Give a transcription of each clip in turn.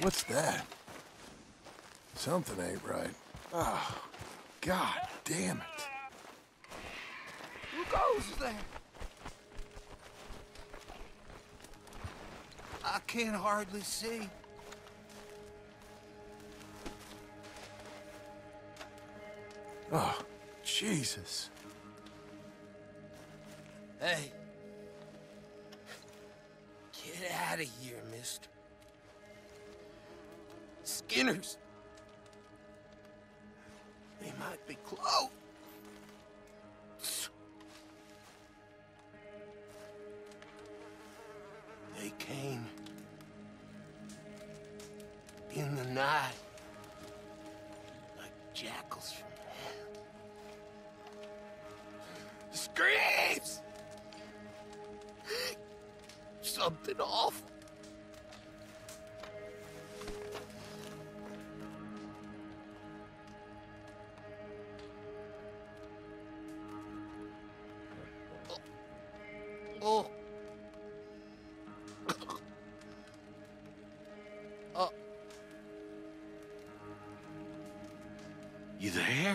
What's that? Something ain't right. Oh, God damn it. Who goes there? I can't hardly see. Oh, Jesus. Hey. Get out of here, mister. Skinners. They might be close. They came in the night like jackals from hell. Screams! Something awful. Oh. You there?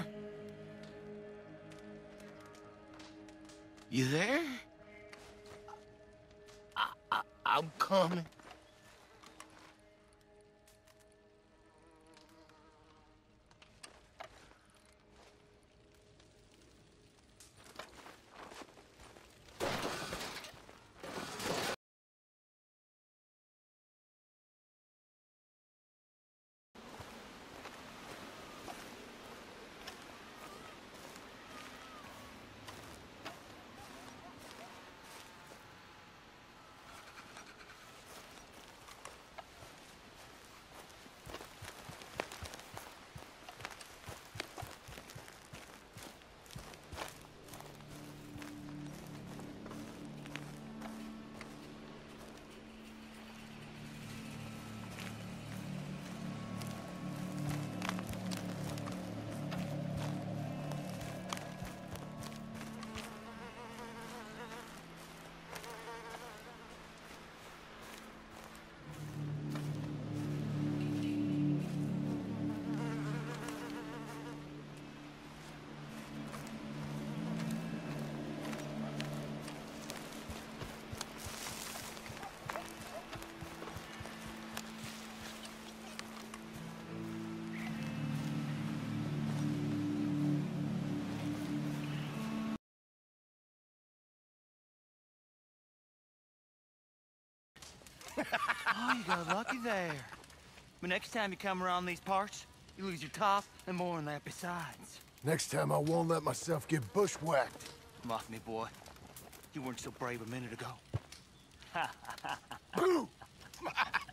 You there? I'm coming. Oh, you got lucky there. But next time you come around these parts, you lose your top and more than that besides. Next time I won't let myself get bushwhacked. Come off me, boy. You weren't so brave a minute ago. Boom!